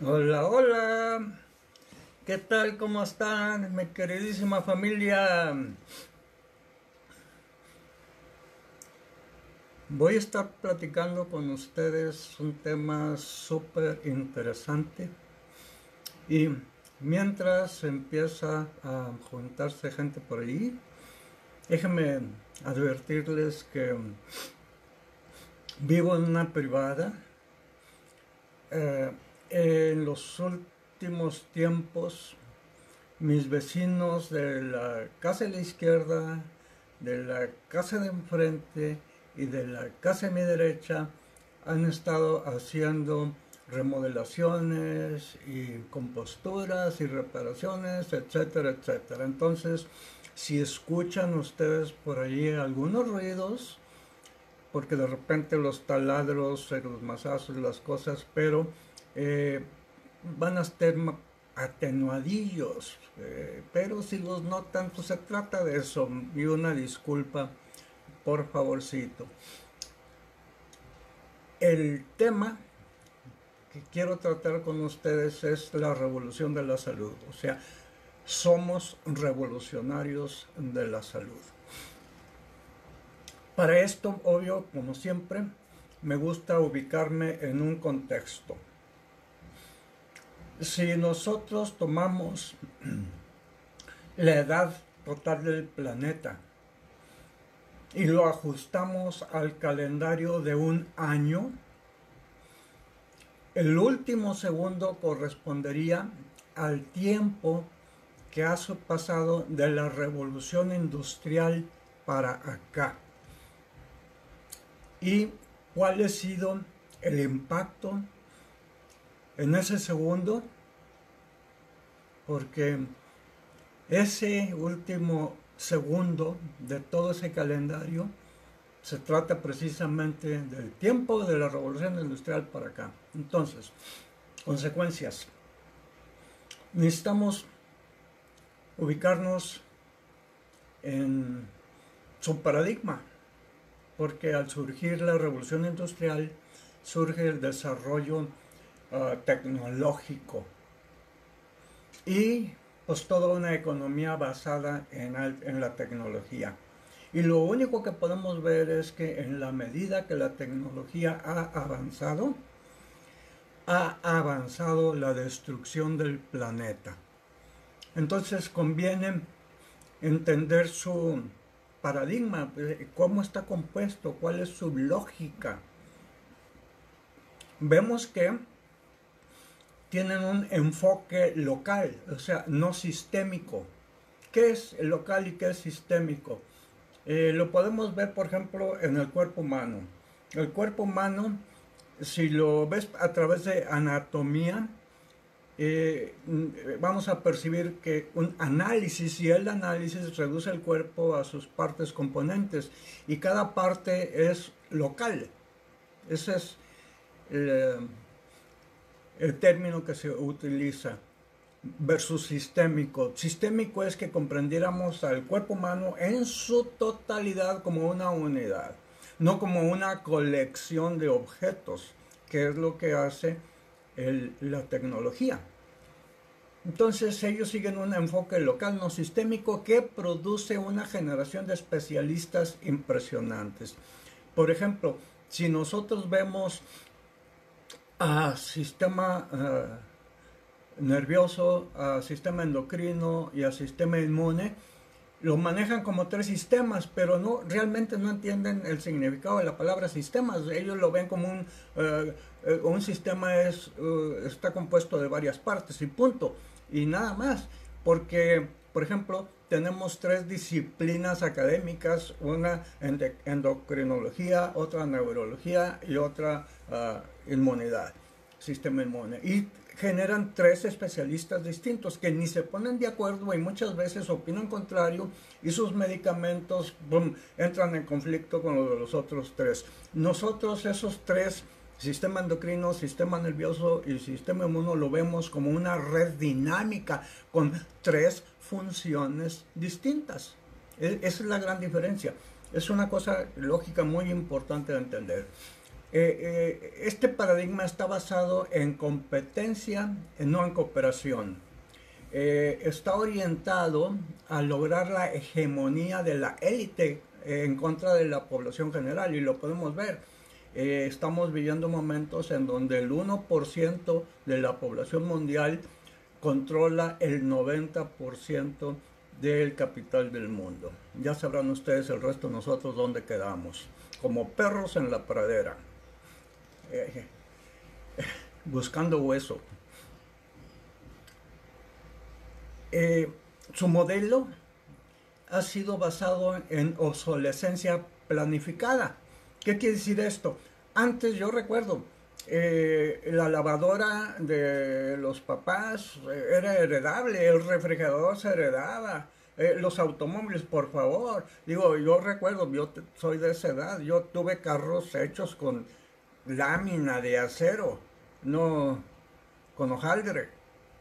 Hola, hola. ¿Qué tal? ¿Cómo están, mi queridísima familia? Voy a estar platicando con ustedes un tema súper interesante y mientras empieza a juntarse gente por ahí, déjenme advertirles que vivo en una privada. Eh, en los últimos tiempos mis vecinos de la casa de la izquierda, de la casa de enfrente y de la casa de mi derecha han estado haciendo remodelaciones y composturas y reparaciones, etcétera, etcétera. Entonces, si escuchan ustedes por ahí algunos ruidos, porque de repente los taladros, los mazazos, las cosas, pero eh, van a estar atenuadillos, pero si los notan, pues se trata de eso. Y una disculpa, por favorcito. El tema que quiero tratar con ustedes es la revolución de la salud. O sea, somos revolucionarios de la salud. Para esto, obvio, como siempre, me gusta ubicarme en un contexto. Si nosotros tomamos la edad total del planeta y lo ajustamos al calendario de un año, el último segundo correspondería al tiempo que ha pasado de la revolución industrial para acá. ¿Y cuál ha sido el impacto en ese segundo? Porque ese último segundo de todo ese calendario se trata precisamente del tiempo de la revolución industrial para acá. Entonces, consecuencias. Necesitamos ubicarnos en su paradigma, porque al surgir la revolución industrial surge el desarrollo tecnológico y pues toda una economía basada en la tecnología. Y lo único que podemos ver es que en la medida que la tecnología ha avanzado la destrucción del planeta. Entonces conviene entender su paradigma, cómo está compuesto, cuál es su lógica. Vemos que tienen un enfoque local, o sea, no sistémico. ¿Qué es local y qué es sistémico? Lo podemos ver, por ejemplo, en el cuerpo humano. El cuerpo humano, si lo ves a través de anatomía, vamos a percibir que un análisis, y el análisis reduce el cuerpo a sus partes componentes, y cada parte es local. Ese es el, el término que se utiliza versus sistémico. Sistémico es que comprendiéramos al cuerpo humano en su totalidad como una unidad, no como una colección de objetos, que es lo que hace la tecnología. Entonces ellos siguen un enfoque local, no sistémico, que produce una generación de especialistas impresionantes. Por ejemplo, si nosotros vemos a sistema nervioso, a sistema endocrino y a sistema inmune, lo manejan como tres sistemas, pero no realmente no entienden el significado de la palabra sistemas. Ellos lo ven como un sistema está compuesto de varias partes y punto, y nada más, porque por ejemplo tenemos tres disciplinas académicas, una endocrinología, otra neurología y otra inmunidad, sistema inmune, y generan tres especialistas distintos que ni se ponen de acuerdo y muchas veces opinan contrario, y sus medicamentos entran en conflicto con los otros tres. Nosotros esos tres, sistema endocrino, sistema nervioso y sistema inmuno, lo vemos como una red dinámica con tres funciones distintas. Esa es la gran diferencia. Es una cosa lógica muy importante de entender. Este paradigma está basado en competencia, no en cooperación. Está orientado a lograr la hegemonía de la élite en contra de la población general, y lo podemos ver. Estamos viviendo momentos en donde el 1% de la población mundial controla el 90% del capital del mundo. Ya sabrán ustedes el resto de nosotros dónde quedamos, como perros en la pradera, eh, buscando hueso. Su modelo ha sido basado en obsolescencia planificada. ¿Qué quiere decir esto? Antes yo recuerdo, la lavadora de los papás era heredable, el refrigerador se heredaba, los automóviles, por favor. Digo, yo recuerdo, soy de esa edad, yo tuve carros hechos con lámina de acero, no con hojaldre.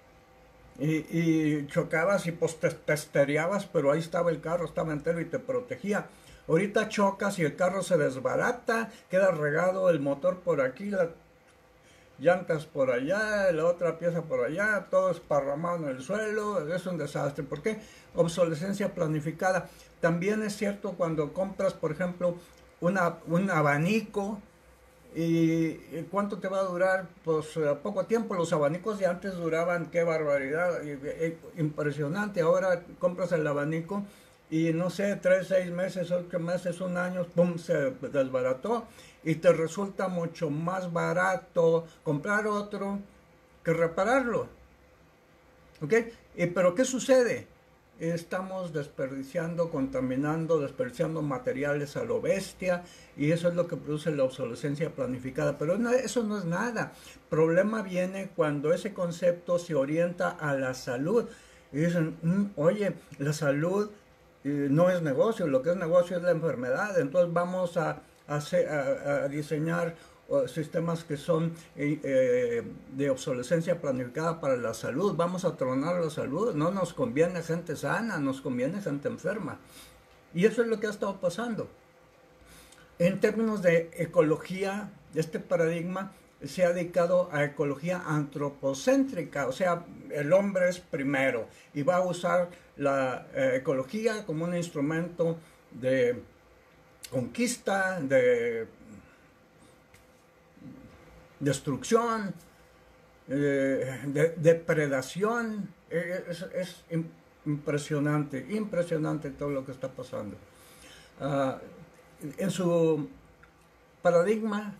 Y chocabas y pues te testereabas, pero ahí estaba el carro, estaba entero y te protegía. Ahorita chocas y el carro se desbarata, queda regado el motor por aquí, las llantas por allá, la otra pieza por allá, todo esparramado en el suelo, es un desastre. ¿Por qué? Obsolescencia planificada. También es cierto cuando compras, por ejemplo, un abanico. ¿Y cuánto te va a durar? Pues poco tiempo. Los abanicos de antes duraban, qué barbaridad, impresionante. Ahora compras el abanico y no sé, 3, 6 meses, 8 meses, un año, pum, se desbarató y te resulta mucho más barato comprar otro que repararlo. ¿Ok? Pero ¿qué sucede? Estamos desperdiciando, contaminando, desperdiciando materiales a lo bestia, y eso es lo que produce la obsolescencia planificada. Pero no, eso no es nada. El problema viene cuando ese concepto se orienta a la salud. Y dicen, oye, la salud no es negocio, lo que es negocio es la enfermedad. Entonces vamos a diseñar sistemas que son de obsolescencia planificada para la salud. Vamos a tronar la salud. No nos conviene gente sana, nos conviene gente enferma. Y eso es lo que ha estado pasando. En términos de ecología, este paradigma se ha dedicado a ecología antropocéntrica, o sea, el hombre es primero y va a usar la ecología como un instrumento de conquista, de destrucción, de depredación. Es impresionante, impresionante todo lo que está pasando. En su paradigma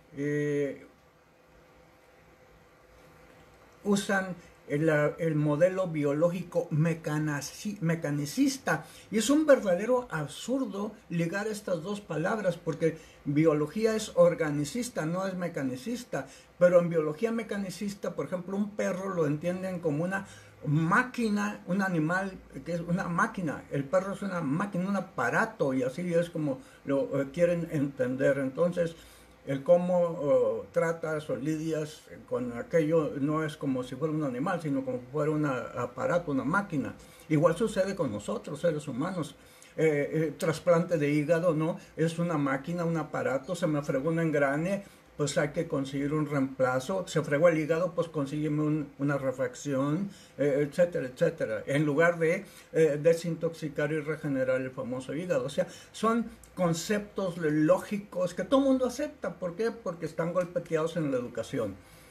usan el modelo biológico mecanicista, y es un verdadero absurdo ligar estas dos palabras, porque biología es organicista, no es mecanicista. Pero en biología mecanicista, por ejemplo, un perro lo entienden como una máquina, un animal que es una máquina. El perro es una máquina, un aparato, y así es como lo quieren entender. Entonces, el cómo tratas o lidias con aquello no es como si fuera un animal, sino como si fuera un aparato, una máquina. Igual sucede con nosotros, seres humanos. Trasplante de hígado, ¿no? Es una máquina, un aparato. Se me fregó un engrane, pues hay que conseguir un reemplazo. Se fregó el hígado, pues consígueme una refracción, etcétera, etcétera. En lugar de desintoxicar y regenerar el famoso hígado. O sea, son conceptos lógicos que todo el mundo acepta. ¿Por qué? Porque están golpeteados en la educación.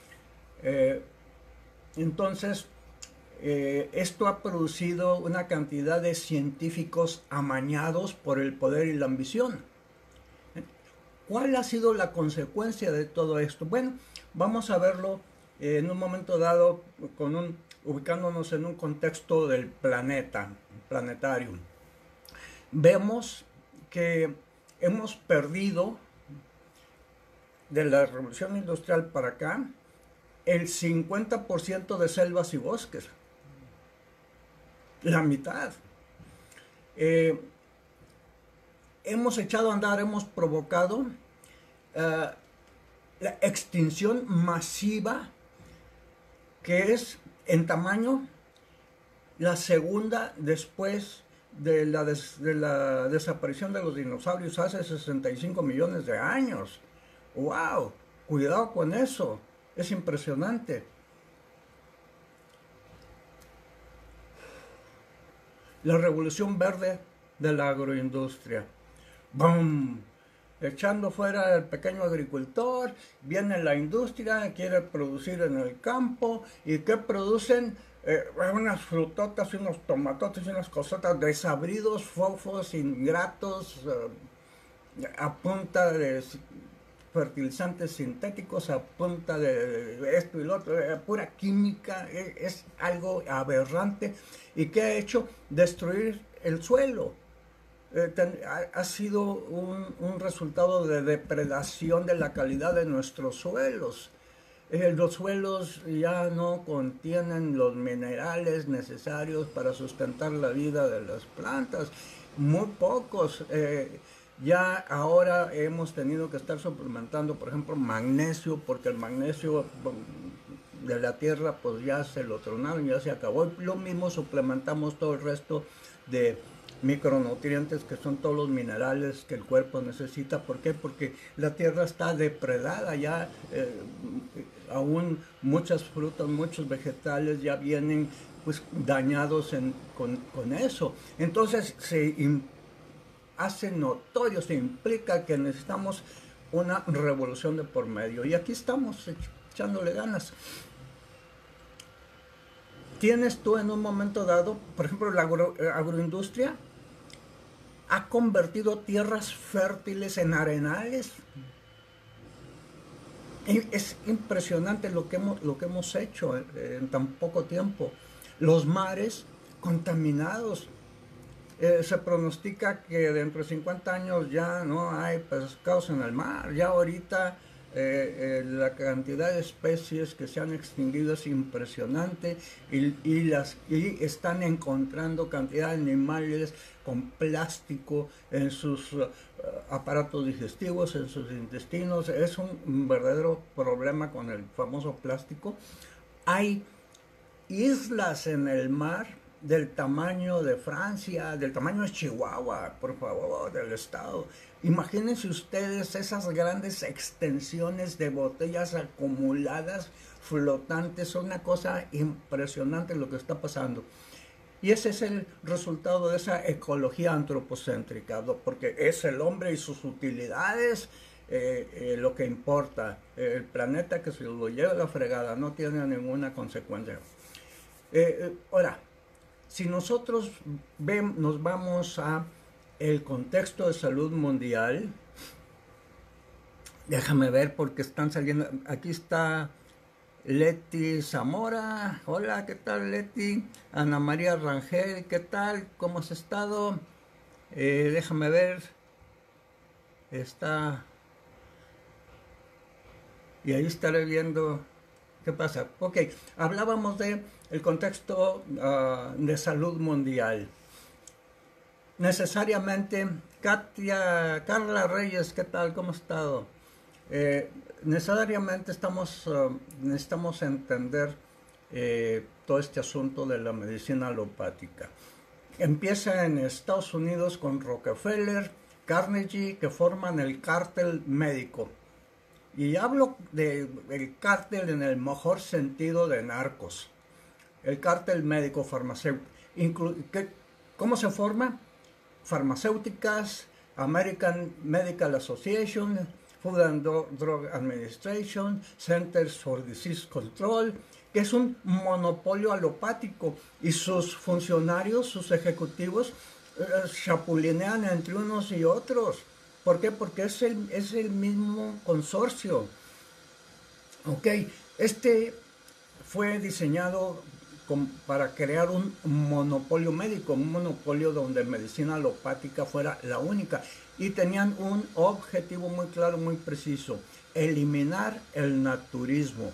Entonces, esto ha producido una cantidad de científicos amañados por el poder y la ambición. ¿Cuál ha sido la consecuencia de todo esto? Bueno, vamos a verlo en un momento dado, ubicándonos en un contexto del planetario. Vemos que hemos perdido de la revolución industrial para acá el 50% de selvas y bosques. La mitad. Hemos echado a andar, hemos provocado la extinción masiva, que es en tamaño la segunda después de la desaparición de los dinosaurios hace 65 millones de años. ¡Wow! Cuidado con eso. Es impresionante. La revolución verde de la agroindustria. ¡Bum! Echando fuera el pequeño agricultor, viene la industria, quiere producir en el campo, y ¿qué producen? Unas frutotas y unos tomatotes y unas cosotas desabridos, fofos, ingratos, a punta de fertilizantes sintéticos, a punta de esto y lo otro, pura química, es algo aberrante. ¿Y qué ha hecho? Destruir el suelo. Ha sido un resultado de depredación de la calidad de nuestros suelos. Los suelos ya no contienen los minerales necesarios para sustentar la vida de las plantas, muy pocos. Ya ahora hemos tenido que estar suplementando, por ejemplo, magnesio, porque el magnesio de la tierra pues ya se lo tronaron, ya se acabó. Lo mismo suplementamos todo el resto de micronutrientes, que son todos los minerales que el cuerpo necesita. ¿Por qué? Porque la tierra está depredada ya. Aún muchas frutas, muchos vegetales ya vienen pues dañados con eso. Entonces hace notorio, se implica que necesitamos una revolución de por medio. Y aquí estamos echándole ganas. Tienes tú en un momento dado, por ejemplo, la agroindustria ha convertido tierras fértiles en arenales. Es impresionante lo que hemos hecho en tan poco tiempo. Los mares contaminados. Se pronostica que dentro de 50 años ya no hay pescados en el mar. Ya ahorita la cantidad de especies que se han extinguido es impresionante, y están encontrando cantidad de animales con plástico en sus aparatos digestivos, en sus intestinos. Es un verdadero problema con el famoso plástico. Hay islas en el mar del tamaño de Francia, del tamaño de Chihuahua, por favor, del estado. Imagínense ustedes esas grandes extensiones de botellas acumuladas, flotantes. Es una cosa impresionante lo que está pasando. Y ese es el resultado de esa ecología antropocéntrica, porque es el hombre y sus utilidades lo que importa. El planeta que se lo lleva a la fregada no tiene ninguna consecuencia. Ahora, si nosotros nos vamos a el contexto de salud mundial, déjame ver porque están saliendo. Aquí está Leti Zamora. Hola, ¿qué tal, Leti? Ana María Rangel, ¿qué tal? ¿Cómo has estado? Déjame ver. Está. Y ahí estaré viendo qué pasa. Ok, hablábamos de el contexto de salud mundial. Necesariamente, Carla Reyes, ¿qué tal? ¿Cómo has estado? Necesariamente necesitamos entender todo este asunto de la medicina alopática. Empieza en Estados Unidos con Rockefeller, Carnegie, que forman el cártel médico. Y hablo del cártel en el mejor sentido de narcos. El cártel médico farmacéutico. ¿Cómo se forma? Farmacéuticas, American Medical Association, Food and Drug Administration, Centers for Disease Control, que es un monopolio alopático, y sus funcionarios, sus ejecutivos, chapulinean entre unos y otros. ¿Por qué? Porque es el mismo consorcio. Ok, este fue diseñado para crear un monopolio médico, un monopolio donde medicina alopática fuera la única. Y tenían un objetivo muy claro, muy preciso: eliminar el naturismo.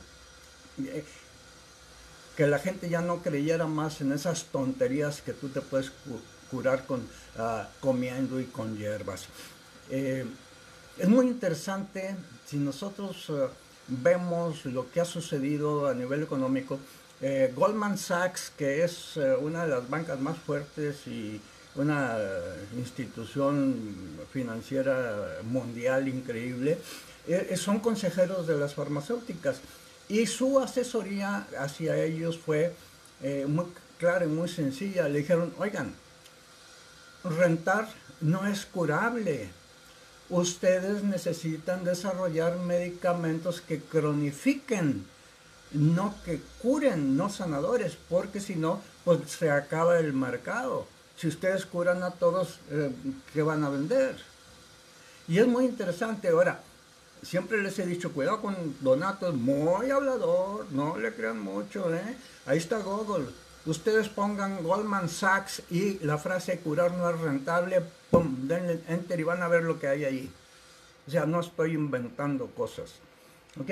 Que la gente ya no creyera más en esas tonterías que tú te puedes curar comiendo y con hierbas. Es muy interesante si nosotros vemos lo que ha sucedido a nivel económico. Goldman Sachs, que es una de las bancas más fuertes y una institución financiera mundial increíble, son consejeros de las farmacéuticas y su asesoría hacia ellos fue muy clara y muy sencilla. Le dijeron, oigan, rentar no es curable. Ustedes necesitan desarrollar medicamentos que cronifiquen, no que curen, no sanadores, porque si no, pues se acaba el mercado. Si ustedes curan a todos, ¿qué van a vender? Y es muy interesante. Ahora, siempre les he dicho, cuidado con Donato, es muy hablador, no le crean mucho, ¿eh? Ahí está Google. Ustedes pongan Goldman Sachs y la frase curar no es rentable, pum, denle enter y van a ver lo que hay ahí. O sea, no estoy inventando cosas. ¿Ok?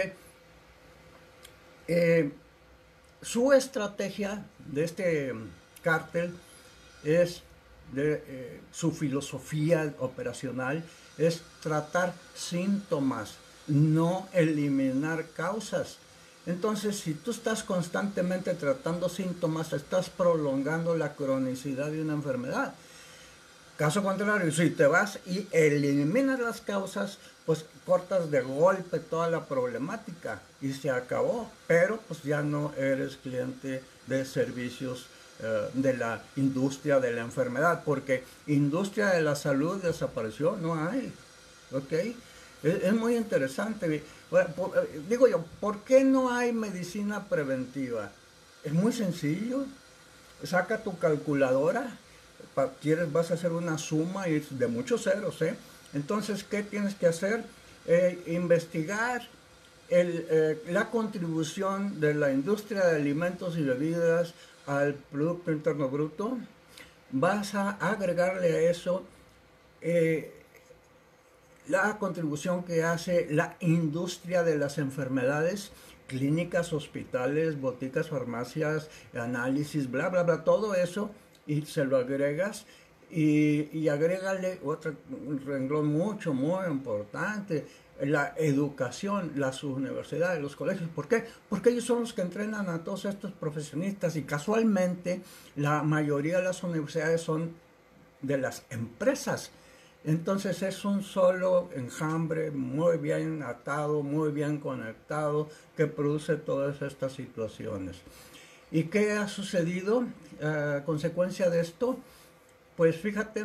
Su estrategia de este cártel es, su filosofía operacional es tratar síntomas, no eliminar causas. Entonces, si tú estás constantemente tratando síntomas, estás prolongando la cronicidad de una enfermedad. Caso contrario, si te vas y eliminas las causas, pues cortas de golpe toda la problemática y se acabó. Pero pues ya no eres cliente de servicios de la industria de la enfermedad, porque industria de la salud desapareció, no hay. ¿Ok? Es muy interesante. Bueno, digo yo, ¿por qué no hay medicina preventiva? Es muy sencillo. Saca tu calculadora, vas a hacer una suma de muchos ceros, ¿eh? Entonces, ¿qué tienes que hacer? Investigar la contribución de la industria de alimentos y bebidas al Producto Interno Bruto. Vas a agregarle a eso eh, la contribución que hace la industria de las enfermedades, clínicas, hospitales, boticas, farmacias, análisis, bla, bla, bla, todo eso, y se lo agregas y agrégale un renglón mucho, muy importante, la educación, las universidades, los colegios. ¿Por qué? Porque ellos son los que entrenan a todos estos profesionistas y casualmente la mayoría de las universidades son de las empresas. Entonces es un solo enjambre muy bien atado, muy bien conectado, que produce todas estas situaciones. ¿Y qué ha sucedido a consecuencia de esto? Pues fíjate,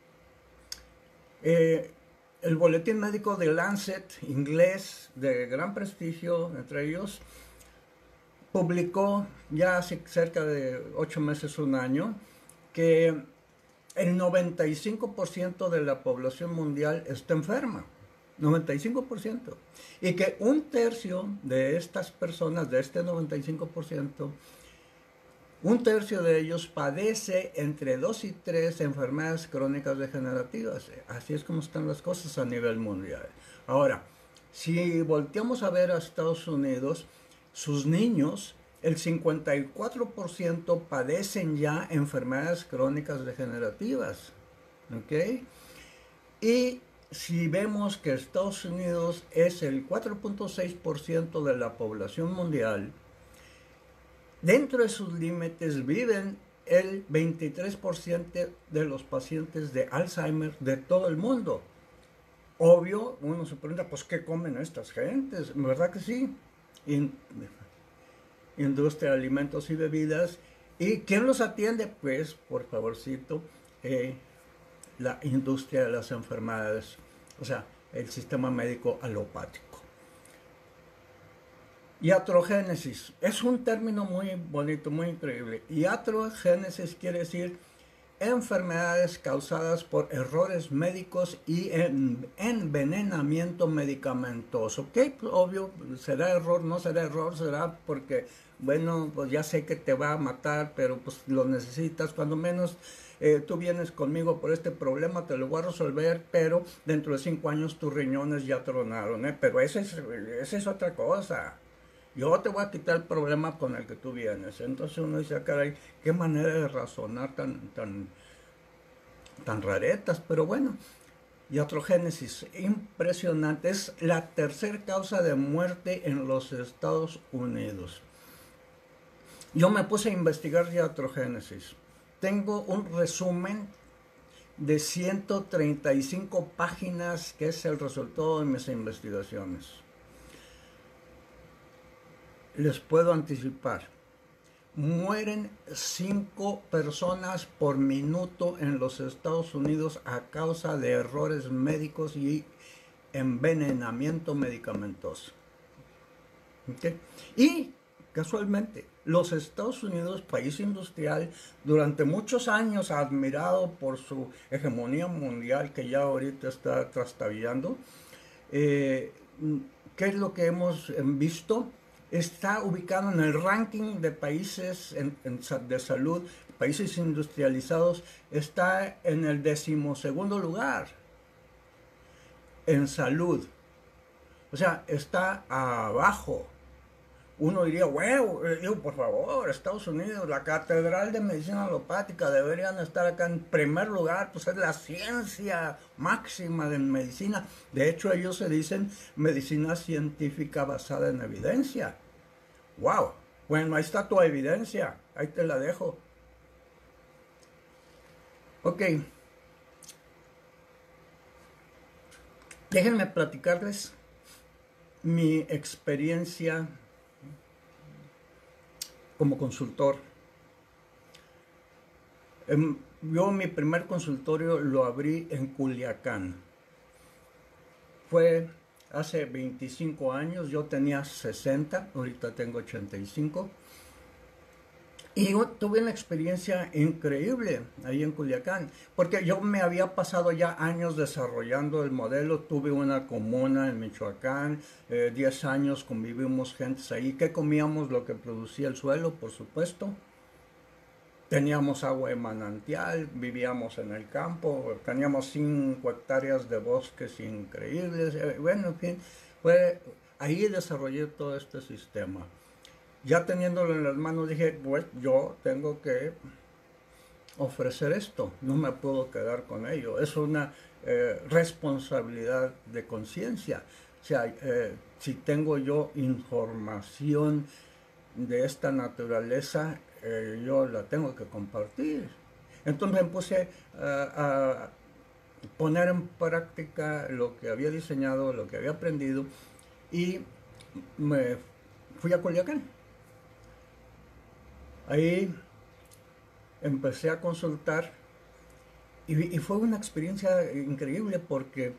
el boletín médico de Lancet, inglés, de gran prestigio entre ellos, publicó ya hace cerca de 8 meses, un año, que el 95% de la población mundial está enferma. 95%. Y que un tercio de estas personas, de este 95%, un tercio de ellos padece entre 2 y 3 enfermedades crónicas degenerativas. Así es como están las cosas a nivel mundial. Ahora, si volteamos a ver a Estados Unidos, sus niños, el 54% padecen ya enfermedades crónicas degenerativas. ¿Ok? Y si vemos que Estados Unidos es el 4.6% de la población mundial, dentro de sus límites viven el 23% de los pacientes de Alzheimer de todo el mundo. Obvio, uno se pregunta, pues, ¿qué comen estas gentes? ¿Verdad que sí? Industria de alimentos y bebidas. ¿Y quién los atiende? Pues, por favorcito, la industria de las enfermedades, o sea, el sistema médico alopático. Iatrogénesis es un término muy bonito, muy increíble. Iatrogénesis quiere decir enfermedades causadas por errores médicos y envenenamiento medicamentoso. Ok, obvio, será error, no será error, será porque, bueno, pues ya sé que te va a matar, pero pues lo necesitas, cuando menos tú vienes conmigo por este problema, te lo voy a resolver, pero dentro de 5 años tus riñones ya tronaron, pero esa es otra cosa. Yo te voy a quitar el problema con el que tú vienes. Entonces uno dice, ah, caray, qué manera de razonar tan raretas, pero bueno. Iatrogénesis, impresionante. Es la tercera causa de muerte en los Estados Unidos. Yo me puse a investigar iatrogénesis. Tengo un resumen de 135 páginas, que es el resultado de mis investigaciones. Les puedo anticipar, mueren 5 personas por minuto en los Estados Unidos a causa de errores médicos y envenenamiento medicamentoso. ¿Okay? Y casualmente, los Estados Unidos, país industrial, durante muchos años admirado por su hegemonía mundial, que ya ahorita está trastabillando, ¿qué es lo que hemos visto? Está ubicado en el ranking de países de salud, países industrializados, está en el 12º lugar en salud. O sea, está abajo. Uno diría, bueno, por favor, Estados Unidos, la Catedral de Medicina Alopática, deberían estar acá en primer lugar, pues es la ciencia máxima de medicina. De hecho, ellos se dicen medicina científica basada en evidencia. ¡Wow! Bueno, ahí está tu evidencia, ahí te la dejo. Ok. Déjenme platicarles mi experiencia como consultor. Yo mi primer consultorio lo abrí en Culiacán. Fue hace 25 años, yo tenía 60, ahorita tengo 85. Y yo tuve una experiencia increíble ahí en Culiacán, porque yo me había pasado ya años desarrollando el modelo. Tuve una comuna en Michoacán, 10 años convivimos gentes ahí, que comíamos lo que producía el suelo, por supuesto. Teníamos agua de manantial, vivíamos en el campo, teníamos 5 hectáreas de bosques increíbles. Bueno, en fin, ahí desarrollé todo este sistema. Ya teniéndolo en las manos dije, pues yo tengo que ofrecer esto, no me puedo quedar con ello. Es una responsabilidad de conciencia. O sea, si tengo yo información de esta naturaleza, yo la tengo que compartir. Entonces me puse a poner en práctica lo que había diseñado, lo que había aprendido, y me fui a Culiacán. Ahí empecé a consultar y fue una experiencia increíble, porque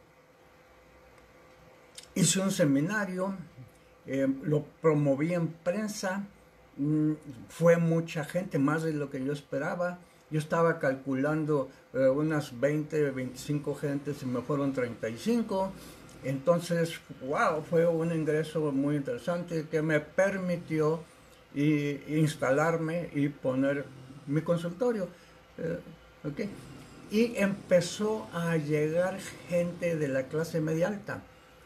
hice un seminario, lo promoví en prensa, fue mucha gente, más de lo que yo esperaba. Yo estaba calculando unas 20, 25 gentes y me fueron 35. Entonces, wow, fue un ingreso muy interesante que me permitió instalarme y poner mi consultorio. Okay. Y empezó a llegar gente de la clase media alta.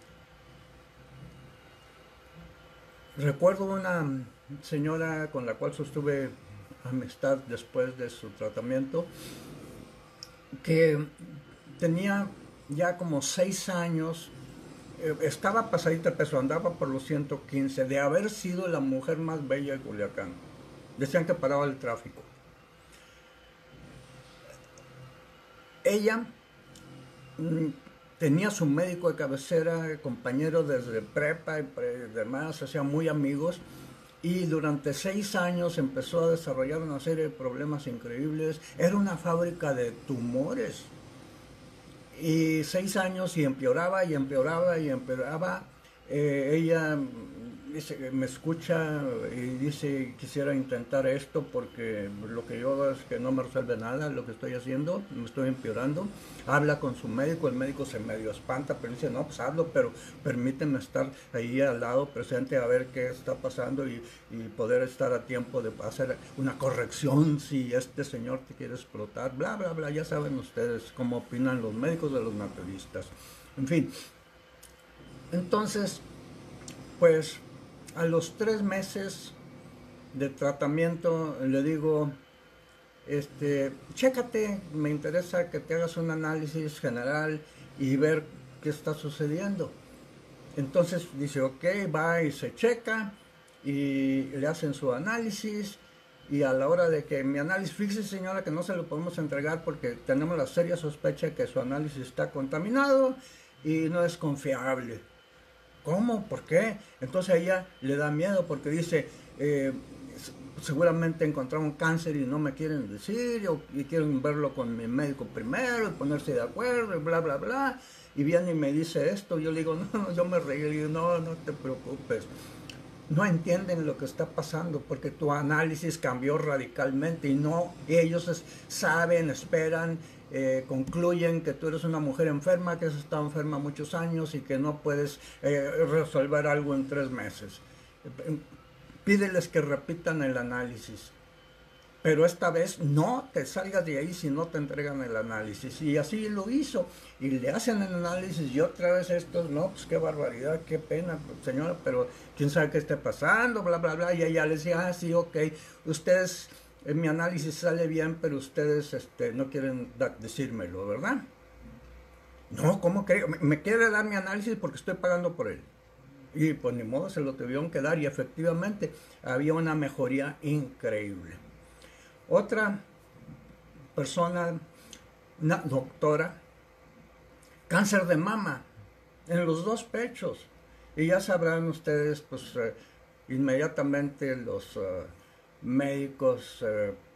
Recuerdo una señora con la cual sostuve amistad después de su tratamiento, que tenía ya como 6 años, estaba pasadita de peso, andaba por los 115, de haber sido la mujer más bella de Culiacán. Decían que paraba el tráfico. Ella tenía su médico de cabecera, compañero desde prepa y demás, se hacían muy amigos, y durante 6 años empezó a desarrollar una serie de problemas increíbles. Era una fábrica de tumores. Y 6 años y empeoraba y empeoraba y empeoraba. Ella dice, me escucha y dice, quisiera intentar esto porque lo que yo veo es que no me resuelve nada lo que estoy haciendo, me estoy empeorando. Habla con su médico, el médico se medio espanta, pero dice, no, pues hazlo, pero permíteme estar ahí al lado presente a ver qué está pasando y poder estar a tiempo de hacer una corrección si este señor te quiere explotar, bla, bla, bla. Ya saben ustedes cómo opinan los médicos de los naturistas. En fin, entonces, pues a los 3 meses de tratamiento le digo, chécate, me interesa que te hagas un análisis general y ver qué está sucediendo. Entonces dice, ok, va y se checa y le hacen su análisis y a la hora de que mi análisis, fíjese señora que no se lo podemos entregar porque tenemos la seria sospecha de que su análisis está contaminado y no es confiable. ¿Cómo? ¿Por qué? Entonces a ella le da miedo porque dice, seguramente encontraron cáncer y no me quieren decir, y quieren verlo con mi médico primero y ponerse de acuerdo y bla, bla, bla. Y viene y me dice esto, yo le digo, no, yo me reí, le digo, no, no te preocupes. No entienden lo que está pasando porque tu análisis cambió radicalmente y no, ellos saben, esperan, concluyen que tú eres una mujer enferma, que has estado enferma muchos años y que no puedes resolver algo en 3 meses. Pídeles que repitan el análisis, pero esta vez no te salgas de ahí si no te entregan el análisis. Y así lo hizo, y le hacen el análisis y otra vez estos, no, pues qué barbaridad, qué pena, señora, pero quién sabe qué está pasando, bla, bla, bla. Y ella le decía, ah, sí, ok, ustedes, mi análisis sale bien, pero ustedes no quieren decírmelo, ¿verdad? No, ¿cómo que? Me quiere dar mi análisis porque estoy pagando por él. Y pues ni modo, se lo tuvieron que dar y efectivamente había una mejoría increíble. Otra persona, una doctora, cáncer de mama en los 2 pechos. Y ya sabrán ustedes, pues inmediatamente los médicos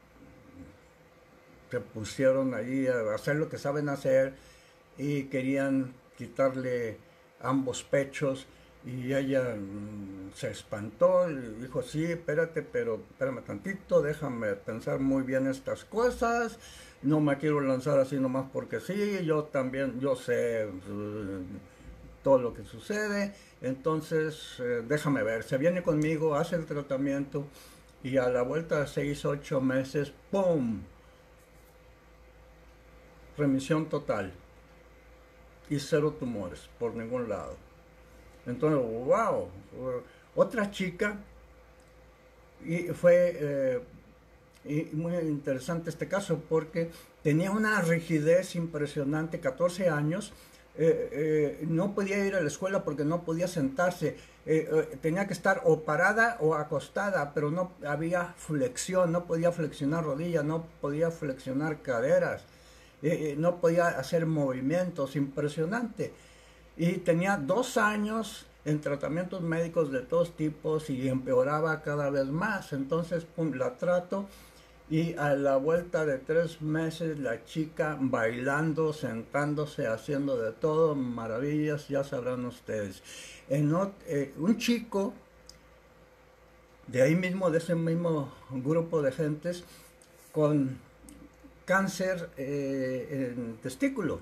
se pusieron ahí a hacer lo que saben hacer y querían quitarle ambos pechos. Y ella se espantó y dijo, sí, espérate, pero espérame tantito, déjame pensar muy bien estas cosas, no me quiero lanzar así nomás porque sí, yo también, yo sé todo lo que sucede, entonces déjame ver, se viene conmigo, hace el tratamiento y a la vuelta de 6, 8 meses, ¡pum! Remisión total y 0 tumores por ningún lado. Entonces, wow, otra chica, y fue muy interesante este caso porque tenía una rigidez impresionante, 14 años, no podía ir a la escuela porque no podía sentarse, tenía que estar o parada o acostada, pero no había flexión, no podía flexionar rodillas, no podía flexionar caderas, no podía hacer movimientos, impresionante. Y tenía 2 años en tratamientos médicos de todos tipos y empeoraba cada vez más. Entonces, pum, la trato y a la vuelta de 3 meses la chica bailando, sentándose, haciendo de todo, maravillas, ya sabrán ustedes. Un chico de ahí mismo, de ese mismo grupo de gentes, con cáncer en testículo.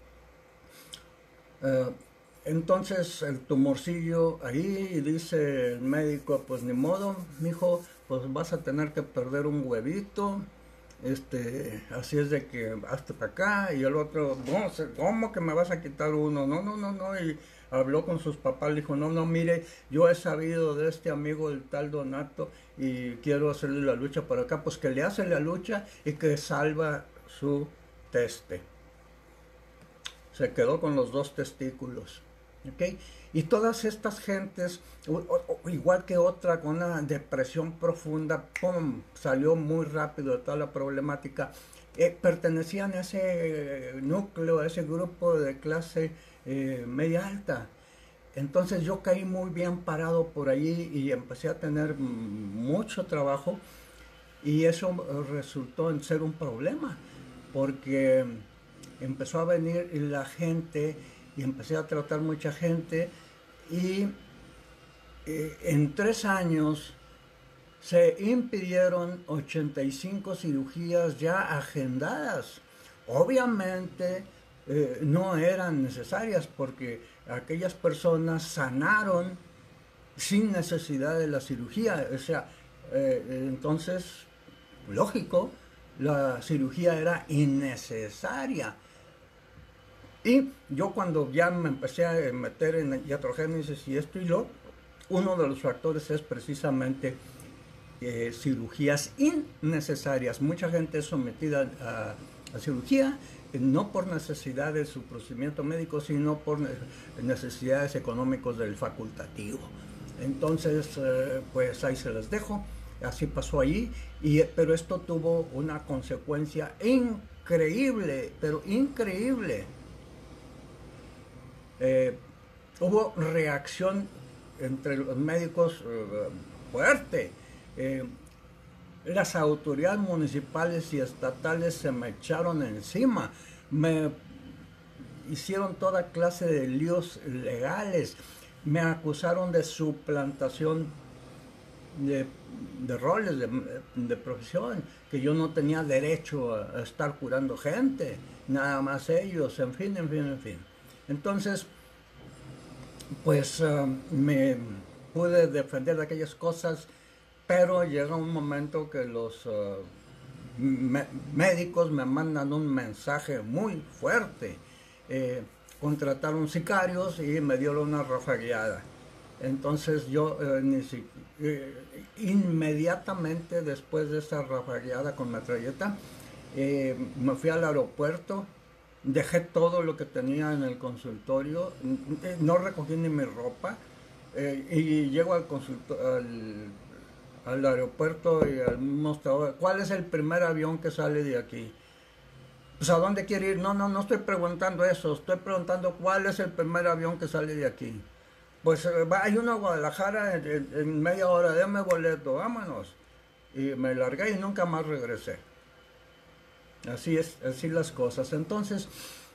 Entonces el tumorcillo ahí y dice el médico, pues ni modo, mijo, pues vas a tener que perder un huevito, así es de que hazte para acá. Y el otro, no, ¿cómo que me vas a quitar uno? No, no, no, no. Y habló con sus papás, le dijo, no, no, mire, yo he sabido de este amigo, el tal Donato, y quiero hacerle la lucha por acá, pues que le hace la lucha y que salva su teste. Se quedó con los 2 testículos. ¿Okay? Y todas estas gentes, igual que otra con una depresión profunda, ¡pum!, salió muy rápido de toda la problemática, pertenecían a ese núcleo, a ese grupo de clase media alta. Entonces yo caí muy bien parado por allí y empecé a tener mucho trabajo y eso resultó en ser un problema porque empezó a venir la gente y empecé a tratar mucha gente y en 3 años se impidieron 85 cirugías ya agendadas. Obviamente no eran necesarias porque aquellas personas sanaron sin necesidad de la cirugía. O sea, entonces, lógico, la cirugía era innecesaria. Y yo cuando ya me empecé a meter en iatrogénesis y esto y lo, uno de los factores es precisamente cirugías innecesarias. Mucha gente es sometida a cirugía, no por necesidad de su procedimiento médico, sino por necesidades económicas del facultativo. Entonces, pues ahí se las dejo. Así pasó allí, pero esto tuvo una consecuencia increíble, pero increíble. Eh, Hubo reacción entre los médicos fuerte. Eh, las autoridades municipales y estatales se me echaron encima. Me hicieron toda clase de líos legales. Me acusaron de suplantación de, de roles, de profesión, que yo no tenía derecho a estar curando gente, nada más ellos, en fin, en fin, en fin. Entonces, pues me pude defender de aquellas cosas, pero llega un momento que los médicos me mandan un mensaje muy fuerte. Eh, Contrataron sicarios y me dieron una rafagueada. Entonces yo inmediatamente después de esa rafagueada con metralleta, me fui al aeropuerto, dejé todo lo que tenía en el consultorio, no recogí ni mi ropa, y llego al aeropuerto y al mostrador. ¿Cuál es el primer avión que sale de aquí? Pues ¿a dónde quiere ir? No estoy preguntando eso, estoy preguntando cuál es el primer avión que sale de aquí. Pues hay uno a Guadalajara en media hora, déme boleto, vámonos. Y me largué y nunca más regresé. Así es, así las cosas. Entonces,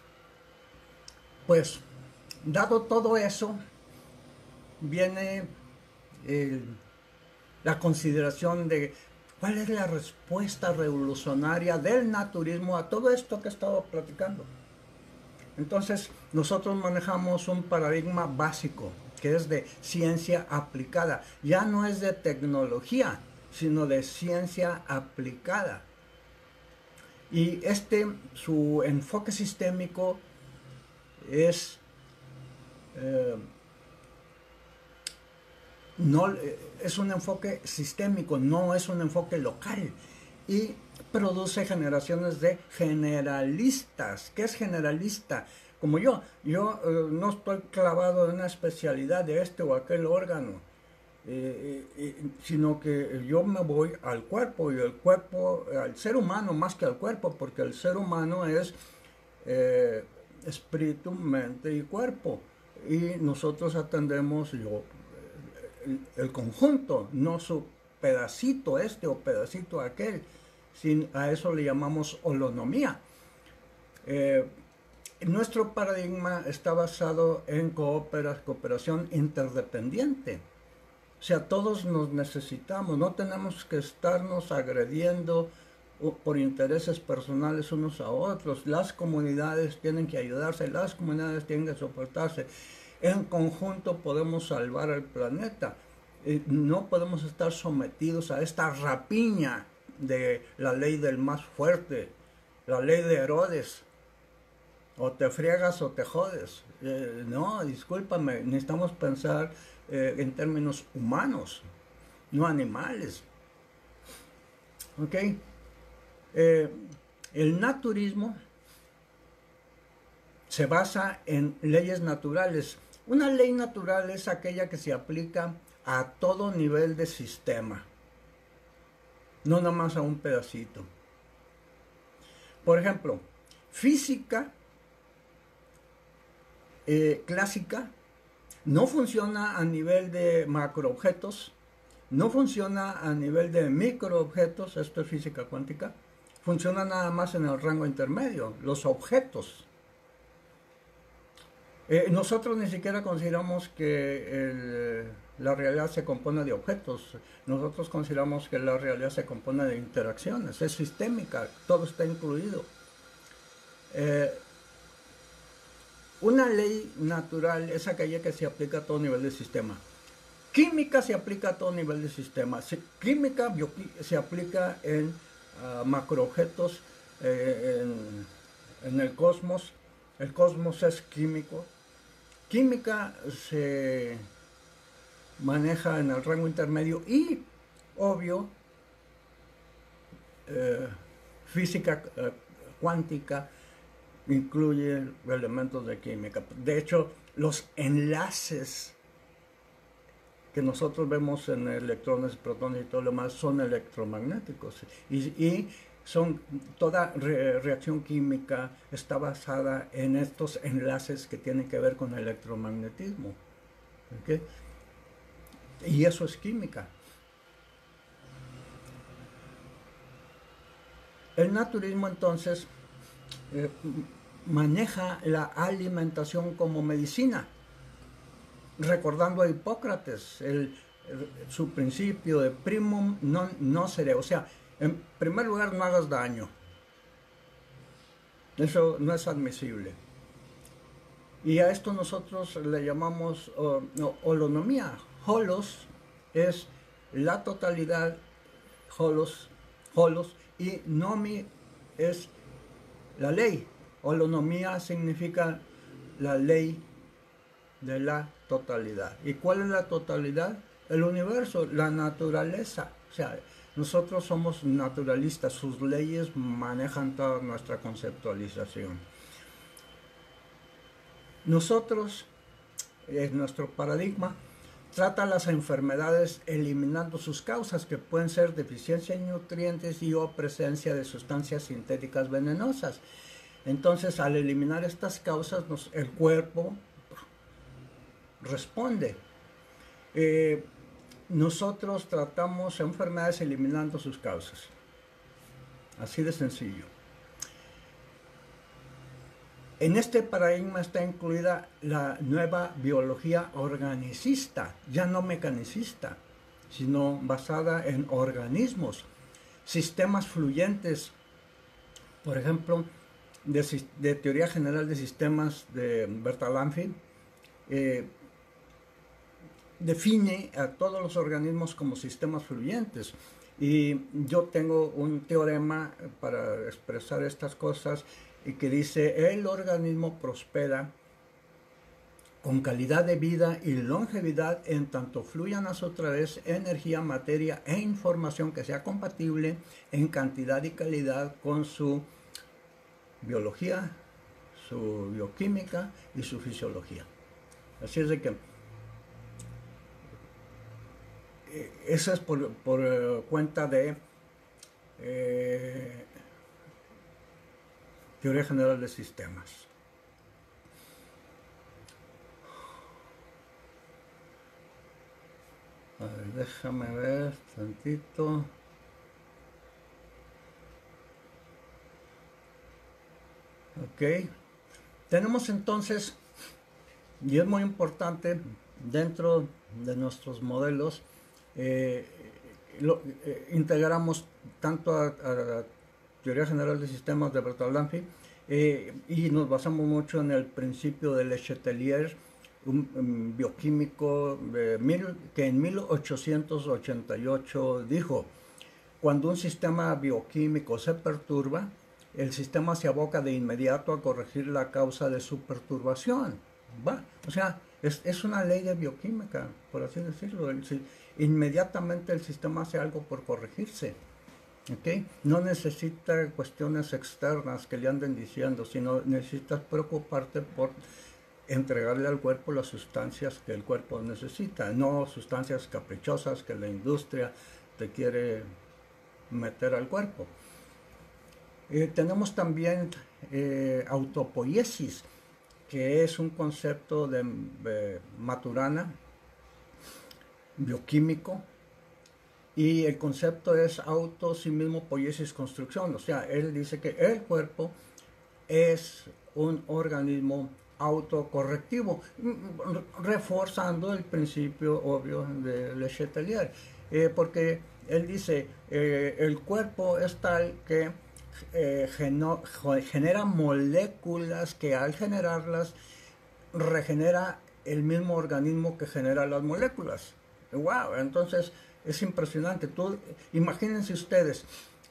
pues, dado todo eso, viene el, la consideración de cuál es la respuesta revolucionaria del naturismo a todo esto que he estado platicando. Entonces, nosotros manejamos un paradigma básico, que es de ciencia aplicada. Ya no es de tecnología, sino de ciencia aplicada. Y su enfoque sistémico es eh, no es un enfoque sistémico, no es un enfoque local, y produce generaciones de generalistas. ¿Qué es generalista? Como yo no estoy clavado en una especialidad de este o aquel órgano, sino que yo me voy al cuerpo, y el cuerpo, al ser humano más que al cuerpo, porque el ser humano es eh, espíritu, mente y cuerpo, y nosotros atendemos el conjunto, no su pedacito este o pedacito aquel. A eso le llamamos holonomía. Eh, Nuestro paradigma está basado en cooperación interdependiente. O sea, todos nos necesitamos, no tenemos que estarnos agrediendo por intereses personales unos a otros. Las comunidades tienen que ayudarse, las comunidades tienen que soportarse. En conjunto podemos salvar al planeta. No podemos estar sometidos a esta rapiña de la ley del más fuerte, la ley de Herodes. O te friegas o te jodes. No, discúlpame, necesitamos pensar en términos humanos, no animales. ¿Ok? El naturismo se basa en leyes naturales. Una ley natural es aquella que se aplica a todo nivel de sistema, no nada más a un pedacito. Por ejemplo, física clásica no funciona a nivel de macroobjetos, no funciona a nivel de microobjetos, esto es física cuántica, funciona nada más en el rango intermedio, los objetos. Nosotros ni siquiera consideramos que la realidad se compone de objetos, nosotros consideramos que la realidad se compone de interacciones, es sistémica, todo está incluido. Una ley natural es aquella que se aplica a todo nivel del sistema. Química se aplica a todo nivel del sistema. Química se aplica en macroobjetos, en el cosmos. El cosmos es químico. Química se maneja en el rango intermedio y, obvio, física cuántica incluye elementos de química. De hecho, los enlaces que nosotros vemos en electrones, protones y todo lo demás son electromagnéticos. Y son, toda reacción química está basada en estos enlaces que tienen que ver con el electromagnetismo. ¿Okay? Y eso es química. El naturismo entonces maneja la alimentación como medicina, recordando a Hipócrates, su principio de primum non nocere, o sea, en primer lugar no hagas daño. Eso no es admisible. Y a esto nosotros le llamamos holonomía. Holos es la totalidad, holos, y nomi es la ley. Holonomía significa la ley de la totalidad. ¿Y cuál es la totalidad? El universo, la naturaleza. O sea, nosotros somos naturalistas, sus leyes manejan toda nuestra conceptualización. Nosotros, en nuestro paradigma, trata las enfermedades eliminando sus causas, que pueden ser deficiencia en nutrientes y o presencia de sustancias sintéticas venenosas. Entonces, al eliminar estas causas, el cuerpo responde. Nosotros tratamos enfermedades eliminando sus causas. Así de sencillo. En este paradigma está incluida la nueva biología organicista, ya no mecanicista, sino basada en organismos, sistemas fluyentes. Por ejemplo, de teoría general de sistemas de Bertalanffy, define a todos los organismos como sistemas fluyentes. Y yo tengo un teorema para expresar estas cosas y que dice: el organismo prospera con calidad de vida y longevidad en tanto fluyan a su través energía, materia e información que sea compatible en cantidad y calidad con su biología, su bioquímica y su fisiología. Así es de que eso es por cuenta de teoría general de sistemas. A ver, déjame ver tantito. Ok. Tenemos entonces, y es muy importante, dentro de nuestros modelos, integramos tanto a la teoría general de sistemas de Bertalanffy y nos basamos mucho en el principio de Le Chatelier, un bioquímico que en 1888 dijo: cuando un sistema bioquímico se perturba, el sistema se aboca de inmediato a corregir la causa de su perturbación. ¿Va? O sea, es una ley de bioquímica, por así decirlo. Inmediatamente el sistema hace algo por corregirse. ¿Okay? No necesita cuestiones externas que le anden diciendo, sino necesitas preocuparte por entregarle al cuerpo las sustancias que el cuerpo necesita, no sustancias caprichosas que la industria te quiere meter al cuerpo. Tenemos también autopoiesis, que es un concepto de Maturana, bioquímico, y el concepto es auto, sí mismo, poiesis, construcción. O sea, él dice que el cuerpo es un organismo autocorrectivo, reforzando el principio obvio de Le Chatelier, porque él dice, el cuerpo es tal que genera moléculas que al generarlas regenera el mismo organismo que genera las moléculas. ¡Wow! Entonces es impresionante. Imagínense ustedes,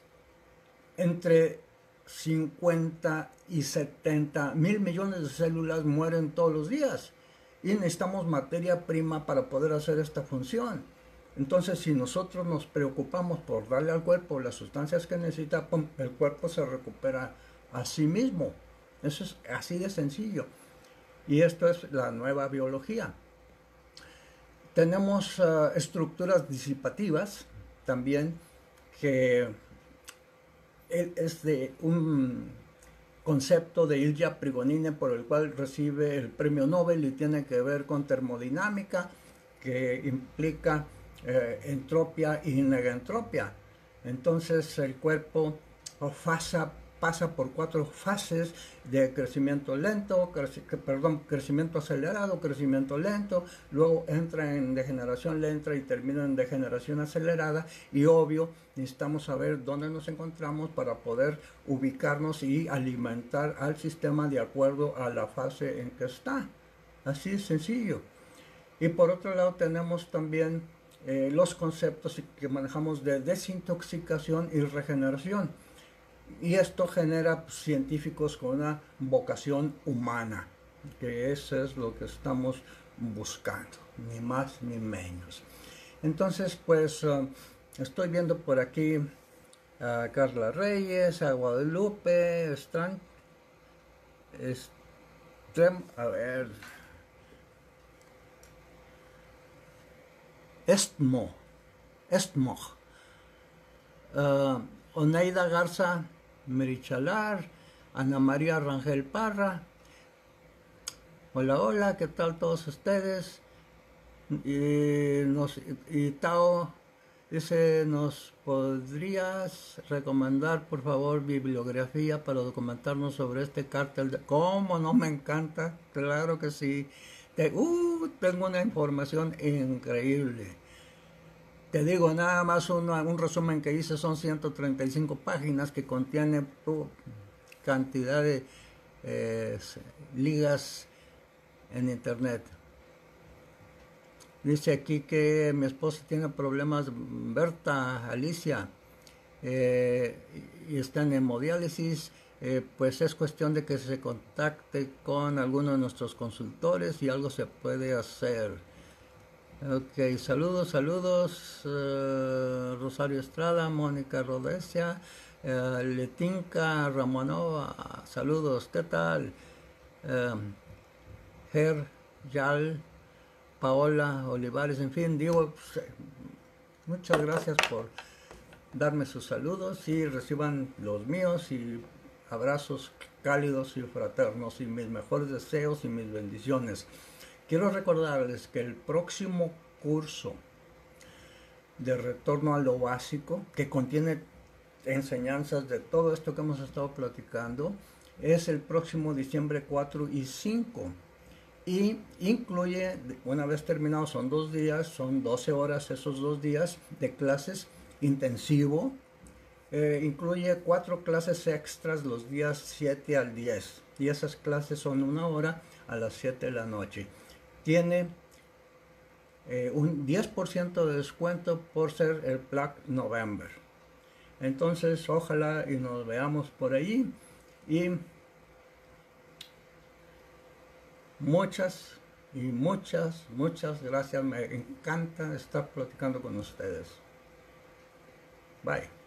entre 50 y 70 mil millones de células mueren todos los días y necesitamos materia prima para poder hacer esta función. Entonces, si nosotros nos preocupamos por darle al cuerpo las sustancias que necesita, el cuerpo se recupera a sí mismo. Eso es así de sencillo. Y esto es la nueva biología. Tenemos estructuras disipativas también, que es de un concepto de Ilya Prigogine, por el cual recibe el premio Nobel, y tiene que ver con termodinámica, que implica entropia y negentropia. Entonces el cuerpo pasa por 4 fases de crecimiento lento, crecimiento acelerado, crecimiento lento, luego entra en degeneración lenta y termina en degeneración acelerada, y obvio necesitamos saber dónde nos encontramos para poder ubicarnos y alimentar al sistema de acuerdo a la fase en que está. Así de sencillo. Y por otro lado tenemos también los conceptos que manejamos de desintoxicación y regeneración. Y esto genera científicos con una vocación humana, que eso es lo que estamos buscando, ni más ni menos. Entonces, pues estoy viendo por aquí a Carla Reyes, a Guadalupe, a ver, Estmo, Oneida Garza Merichalar, Ana María Rangel Parra. Hola, hola, ¿qué tal todos ustedes? Y Tao dice, ¿nos podrías recomendar por favor bibliografía para documentarnos sobre este cártel? ¿Cómo no? Me encanta, claro que sí. Tengo una información increíble. Te digo, nada más un resumen que hice, son 135 páginas que contiene cantidad de ligas en internet. Dice aquí que mi esposa tiene problemas, Berta, Alicia, y está en hemodiálisis. Pues es cuestión de que se contacte con alguno de nuestros consultores y algo se puede hacer. Ok, saludos, Rosario Estrada, Mónica Rodesia, Letinka Ramonova, saludos, ¿qué tal? Yal, Paola Olivares, en fin, digo, pues, muchas gracias por darme sus saludos, y reciban los míos, y abrazos cálidos y fraternos, y mis mejores deseos y mis bendiciones. Quiero recordarles que el próximo curso de retorno a lo básico, que contiene enseñanzas de todo esto que hemos estado platicando, es el próximo diciembre 4 y 5. Y incluye, una vez terminado, son 2 días, son 12 horas esos 2 días de clases intensivo. Incluye 4 clases extras los días 7 al 10. Y esas clases son 1 hora a las 7 de la noche. Tiene un 10% de descuento por ser el Black November. Entonces, ojalá y nos veamos por ahí. Y muchas gracias. Me encanta estar platicando con ustedes. Bye.